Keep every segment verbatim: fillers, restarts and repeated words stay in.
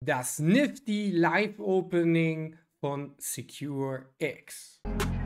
das Nifty Live Opening von SecureX.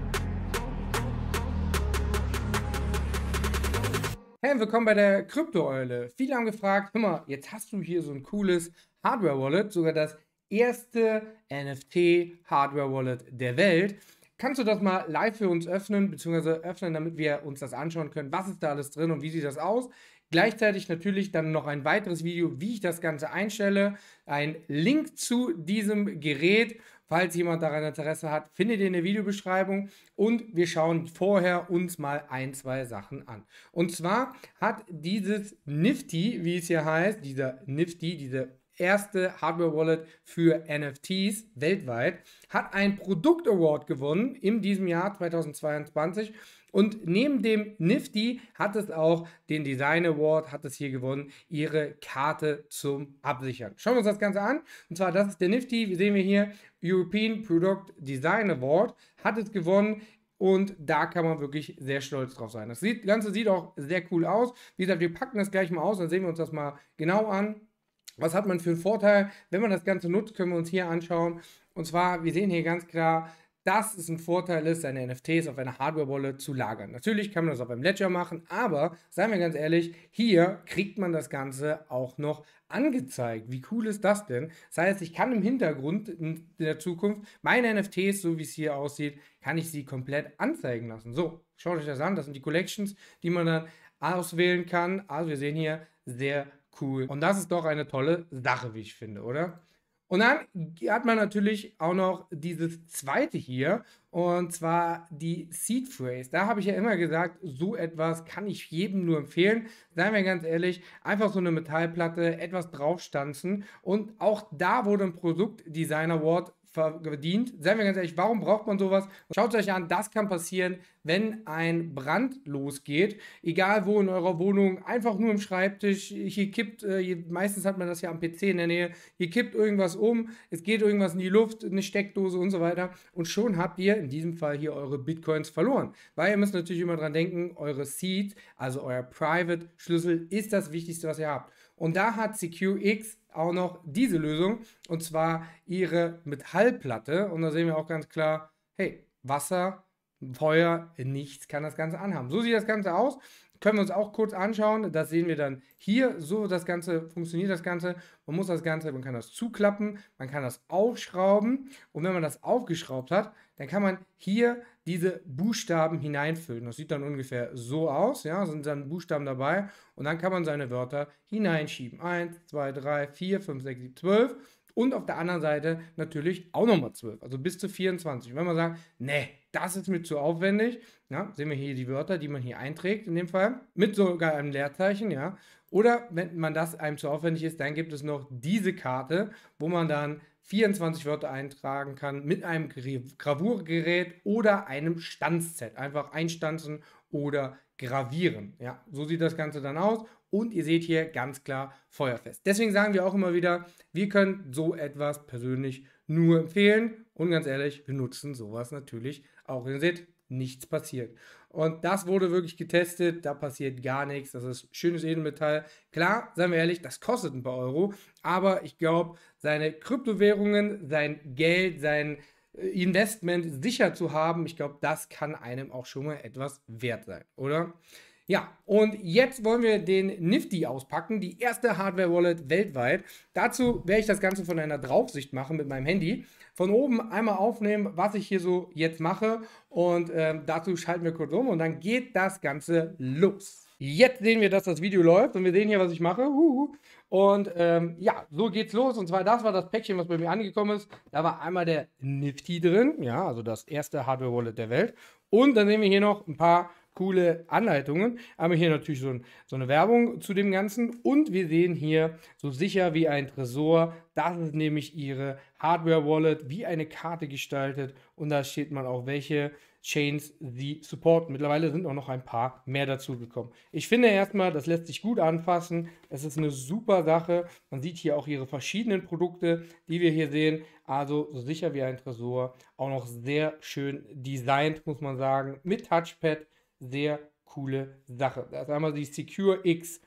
Hey, willkommen bei der Krypto-Eule. Viele haben gefragt, hör mal, jetzt hast du hier so ein cooles Hardware-Wallet, sogar das erste N F T-Hardware-Wallet der Welt. Kannst du das mal live für uns öffnen, beziehungsweise öffnen, damit wir uns das anschauen können, was ist da alles drin und wie sieht das aus? Gleichzeitig natürlich dann noch ein weiteres Video, wie ich das Ganze einstelle. Ein Link zu diesem Gerät, falls jemand daran Interesse hat, findet ihr in der Videobeschreibung. Und wir schauen vorher uns mal ein, zwei Sachen an. Und zwar hat dieses Nifty, wie es hier heißt, dieser Nifty, diese erste Hardware-Wallet für N F Ts weltweit, hat einen Produkt-Award gewonnen in diesem Jahr zweitausendzweiundzwanzig. Und neben dem Nifty hat es auch den Design Award, hat es hier gewonnen, ihre Karte zum Absichern. Schauen wir uns das Ganze an. Und zwar, das ist der Nifty, wie sehen wir hier, European Product Design Award, hat es gewonnen. Und da kann man wirklich sehr stolz drauf sein. Das sieht, Ganze sieht auch sehr cool aus. Wie gesagt, wir packen das gleich mal aus, dann sehen wir uns das mal genau an. Was hat man für einen Vorteil, wenn man das Ganze nutzt, können wir uns hier anschauen. Und zwar, wir sehen hier ganz klar, dass es ein Vorteil ist, seine N F Ts auf einer Hardware-Wallet zu lagern. Natürlich kann man das auf einem Ledger machen, aber, seien wir ganz ehrlich, hier kriegt man das Ganze auch noch angezeigt. Wie cool ist das denn? Das heißt, ich kann im Hintergrund in der Zukunft meine N F Ts, so wie es hier aussieht, kann ich sie komplett anzeigen lassen. So, schaut euch das an. Das sind die Collections, die man dann auswählen kann. Also wir sehen hier sehr cool. Und das ist doch eine tolle Sache, wie ich finde, oder? Und dann hat man natürlich auch noch dieses zweite hier, und zwar die Seed Phrase. Da habe ich ja immer gesagt, so etwas kann ich jedem nur empfehlen. Seien wir ganz ehrlich, einfach so eine Metallplatte, etwas draufstanzen, und auch da wurde ein Produktdesign Award verdient. Seien wir ganz ehrlich, warum braucht man sowas? Schaut es euch an, das kann passieren, wenn ein Brand losgeht. Egal wo in eurer Wohnung, einfach nur im Schreibtisch. Hier kippt, äh, meistens hat man das ja am P C in der Nähe, hier kippt irgendwas um, es geht irgendwas in die Luft, eine Steckdose und so weiter. Und schon habt ihr in diesem Fall hier eure Bitcoins verloren. Weil ihr müsst natürlich immer dran denken, eure Seed, also euer Private-Schlüssel, ist das Wichtigste, was ihr habt. Und da hat SecureX auch noch diese Lösung, und zwar ihre Metallplatte. Und da sehen wir auch ganz klar, hey, Wasser, Feuer, nichts kann das Ganze anhaben. So sieht das Ganze aus. Können wir uns auch kurz anschauen. Das sehen wir dann hier. So das Ganze funktioniert das Ganze. Man muss das Ganze, man kann das zuklappen, man kann das aufschrauben. Und wenn man das aufgeschraubt hat, dann kann man hier diese Buchstaben hineinfüllen. Das sieht dann ungefähr so aus. Ja, sind dann Buchstaben dabei. Und dann kann man seine Wörter hineinschieben. eins, zwei, drei, vier, fünf, sechs, sieben, zwölf. Und auf der anderen Seite natürlich auch nochmal zwölf, also bis zu vierundzwanzig. Und wenn man sagt, nee, das ist mir zu aufwendig, ja, sehen wir hier die Wörter, die man hier einträgt in dem Fall, mit sogar einem Leerzeichen, ja. Oder wenn man das einem zu aufwendig ist, dann gibt es noch diese Karte, wo man dann vierundzwanzig Wörter eintragen kann mit einem Gravurgerät oder einem Stanzset. Einfach einstanzen oder gravieren. Ja, so sieht das Ganze dann aus. Und ihr seht hier ganz klar feuerfest. Deswegen sagen wir auch immer wieder, wir können so etwas persönlich nur empfehlen. Und ganz ehrlich, wir nutzen sowas natürlich auch. Ihr seht, nichts passiert. Und das wurde wirklich getestet, da passiert gar nichts. Das ist schönes Edelmetall. Klar, seien wir ehrlich, das kostet ein paar Euro. Aber ich glaube, seine Kryptowährungen, sein Geld, sein Investment sicher zu haben, ich glaube, das kann einem auch schon mal etwas wert sein, oder? Ja, und jetzt wollen wir den Nifty auspacken, die erste Hardware-Wallet weltweit. Dazu werde ich das Ganze von einer Draufsicht machen mit meinem Handy. Von oben einmal aufnehmen, was ich hier so jetzt mache, und ähm, dazu schalten wir kurz um und dann geht das Ganze los. Jetzt sehen wir, dass das Video läuft, und wir sehen hier, was ich mache. Huhu. Und ähm, ja, so geht's los. Und zwar, das war das Päckchen, was bei mir angekommen ist. Da war einmal der Nifty drin, ja, also das erste Hardware-Wallet der Welt. Und dann sehen wir hier noch ein paar coole Anleitungen. Haben wir hier natürlich so, ein, so eine Werbung zu dem Ganzen. Und wir sehen hier so sicher wie ein Tresor. Das ist nämlich ihre Hardware-Wallet, wie eine Karte gestaltet. Und da steht man auch, welche Chains sie supporten. Mittlerweile sind auch noch ein paar mehr dazu gekommen. Ich finde erstmal, das lässt sich gut anfassen. Es ist eine super Sache. Man sieht hier auch ihre verschiedenen Produkte, die wir hier sehen. Also so sicher wie ein Tresor. Auch noch sehr schön designt, muss man sagen. Mit Touchpad. Sehr coole Sache. Das ist einmal die SecureX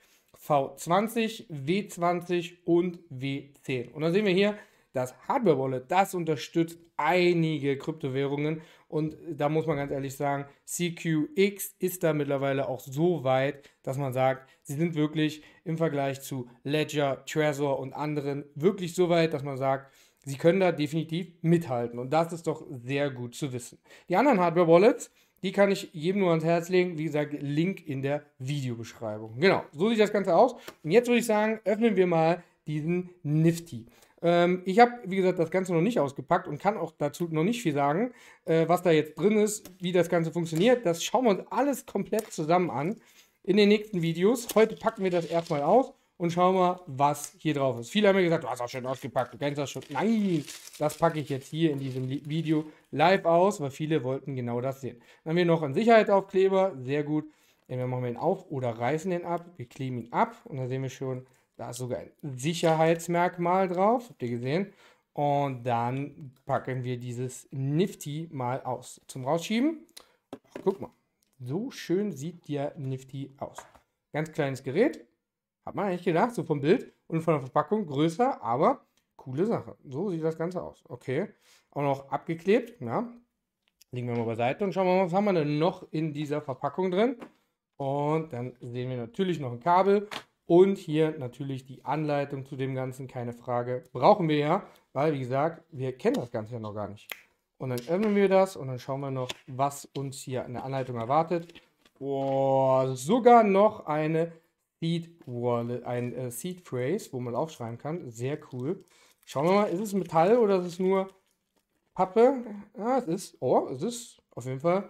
V zwanzig, W zwanzig und W zehn. Und dann sehen wir hier, das Hardware Wallet, das unterstützt einige Kryptowährungen und da muss man ganz ehrlich sagen, C Q X ist da mittlerweile auch so weit, dass man sagt, sie sind wirklich im Vergleich zu Ledger, Trezor und anderen wirklich so weit, dass man sagt, sie können da definitiv mithalten und das ist doch sehr gut zu wissen. Die anderen Hardware Wallets, die kann ich jedem nur ans Herz legen. Wie gesagt, Link in der Videobeschreibung. Genau, so sieht das Ganze aus. Und jetzt würde ich sagen, öffnen wir mal diesen Nifty. Ähm, ich habe, wie gesagt, das Ganze noch nicht ausgepackt und kann auch dazu noch nicht viel sagen, äh, was da jetzt drin ist, wie das Ganze funktioniert. Das schauen wir uns alles komplett zusammen an in den nächsten Videos. Heute packen wir das erstmal aus und schauen mal, was hier drauf ist. Viele haben mir gesagt, du hast auch schon ausgepackt, du kennst das schon. Nein, das packe ich jetzt hier in diesem Video live aus, weil viele wollten genau das sehen. Dann haben wir noch einen Sicherheitsaufkleber, sehr gut. Entweder machen wir ihn auf oder reißen den ab. Wir kleben ihn ab und dann sehen wir schon, da ist sogar ein Sicherheitsmerkmal drauf, habt ihr gesehen. Und dann packen wir dieses Nifty mal aus. Zum Rausschieben, ach, guck mal, so schön sieht der Nifty aus. Ganz kleines Gerät. Hat man eigentlich gedacht, so vom Bild und von der Verpackung größer, aber coole Sache. So sieht das Ganze aus. Okay, auch noch abgeklebt. Ja. Legen wir mal beiseite und schauen wir mal, was haben wir denn noch in dieser Verpackung drin. Und dann sehen wir natürlich noch ein Kabel und hier natürlich die Anleitung zu dem Ganzen, keine Frage. Brauchen wir ja, weil wie gesagt, wir kennen das Ganze ja noch gar nicht. Und dann öffnen wir das und dann schauen wir noch, was uns hier in der Anleitung erwartet. Oh, sogar noch eine Seed Wallet, ein äh, Seed Phrase, wo man aufschreiben kann. Sehr cool. Schauen wir mal, ist es Metall oder ist es nur Pappe? Ja, es ist, oh, es ist auf jeden Fall,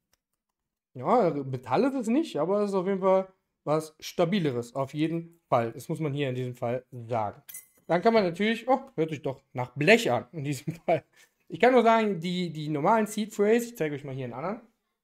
ja, Metall ist es nicht, aber es ist auf jeden Fall was Stabileres. Auf jeden Fall. Das muss man hier in diesem Fall sagen. Dann kann man natürlich, oh, hört sich doch nach Blech an in diesem Fall. Ich kann nur sagen, die, die normalen Seed Phrase, ich zeige euch mal hier einen anderen,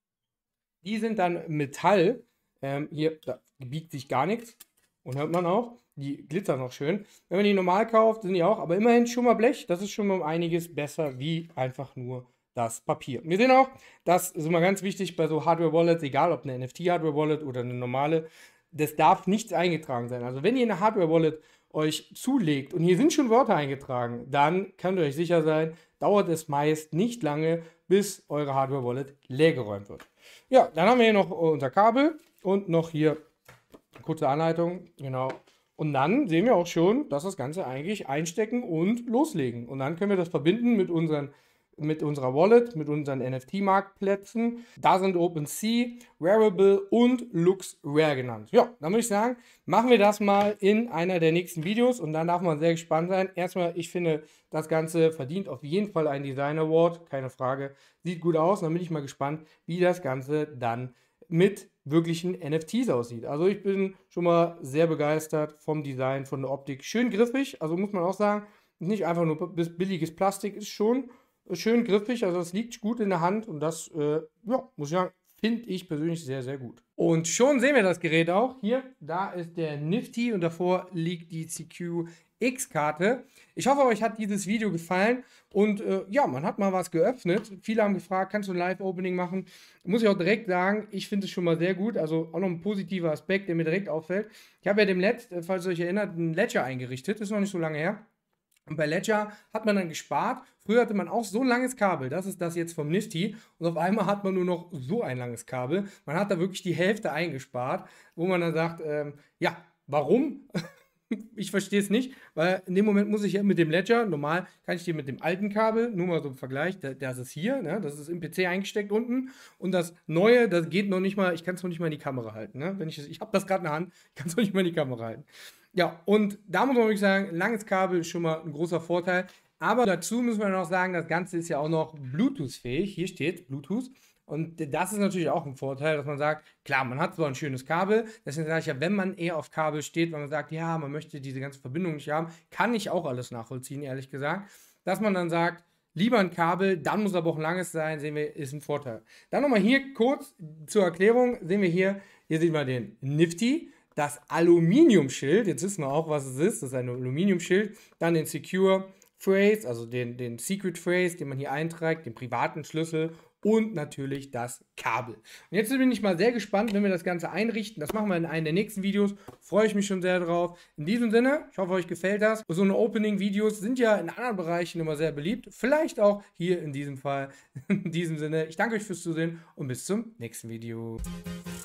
die sind dann Metall. Ähm, hier, da biegt sich gar nichts. Und hört man auch, die glitzern noch schön. Wenn man die normal kauft, sind die auch, aber immerhin schon mal Blech. Das ist schon mal um einiges besser wie einfach nur das Papier. Wir sehen auch, das ist immer ganz wichtig bei so Hardware-Wallets, egal ob eine N F T-Hardware-Wallet oder eine normale, das darf nichts eingetragen sein. Also wenn ihr eine Hardware-Wallet euch zulegt und hier sind schon Wörter eingetragen, dann könnt ihr euch sicher sein, dauert es meist nicht lange, bis eure Hardware-Wallet leergeräumt wird. Ja, dann haben wir hier noch unser Kabel und noch hier kurze Anleitung, genau. Und dann sehen wir auch schon, dass das Ganze eigentlich einstecken und loslegen. Und dann können wir das verbinden mit, unseren, mit unserer Wallet, mit unseren N F T-Marktplätzen. Da sind OpenSea, Rarible und LuxRare genannt. Ja, dann würde ich sagen, machen wir das mal in einer der nächsten Videos. Und dann darf man sehr gespannt sein. Erstmal, ich finde, das Ganze verdient auf jeden Fall einen Design Award, keine Frage. Sieht gut aus. Dann bin ich mal gespannt, wie das Ganze dann mit wirklichen N F Ts aussieht. Also ich bin schon mal sehr begeistert vom Design, von der Optik. Schön griffig, also muss man auch sagen, nicht einfach nur billiges Plastik, ist schon schön griffig, also es liegt gut in der Hand und das, äh, ja, muss ich sagen, finde ich persönlich sehr, sehr gut. Und schon sehen wir das Gerät auch. Hier, da ist der Nifty und davor liegt die C Q X-Karte. Ich hoffe, euch hat dieses Video gefallen und äh, ja, man hat mal was geöffnet. Viele haben gefragt, kannst du ein Live-Opening machen? Muss ich auch direkt sagen, ich finde es schon mal sehr gut. Also auch noch ein positiver Aspekt, der mir direkt auffällt. Ich habe ja dem Letzt, falls ihr euch erinnert, einen Ledger eingerichtet. Ist noch nicht so lange her. Und bei Ledger hat man dann gespart. Früher hatte man auch so ein langes Kabel. Das ist das jetzt vom Nifty. Und auf einmal hat man nur noch so ein langes Kabel. Man hat da wirklich die Hälfte eingespart, wo man dann sagt, ähm, ja, warum? Ich verstehe es nicht, weil in dem Moment muss ich ja mit dem Ledger, normal kann ich dir mit dem alten Kabel, nur mal so im Vergleich, das ist hier, ne, das ist im P C eingesteckt unten und das neue, das geht noch nicht mal, ich kann es noch nicht mal in die Kamera halten, ne, wenn ich ich habe das gerade in der Hand, ich kann es noch nicht mal in die Kamera halten. Ja, und da muss man wirklich sagen, langes Kabel ist schon mal ein großer Vorteil, aber dazu müssen wir noch sagen, das Ganze ist ja auch noch Bluetooth-fähig, hier steht Bluetooth. Und das ist natürlich auch ein Vorteil, dass man sagt, klar, man hat zwar ein schönes Kabel, deswegen sage ich ja, wenn man eher auf Kabel steht, wenn man sagt, ja, man möchte diese ganze Verbindung nicht haben, kann ich auch alles nachvollziehen, ehrlich gesagt, dass man dann sagt, lieber ein Kabel, dann muss aber auch ein langes sein, sehen wir, ist ein Vorteil. Dann nochmal hier kurz zur Erklärung, sehen wir hier, hier sehen wir den Nifty, das Aluminiumschild, jetzt wissen wir auch, was es ist, das ist ein Aluminiumschild, dann den Secure Phrase, also den, den Secret Phrase, den man hier einträgt, den privaten Schlüssel und natürlich das Kabel. Und jetzt bin ich mal sehr gespannt, wenn wir das Ganze einrichten. Das machen wir in einem der nächsten Videos. Freue ich mich schon sehr drauf. In diesem Sinne, ich hoffe, euch gefällt das. So eine Opening-Videos sind ja in anderen Bereichen immer sehr beliebt. Vielleicht auch hier in diesem Fall. In diesem Sinne, ich danke euch fürs Zusehen und bis zum nächsten Video.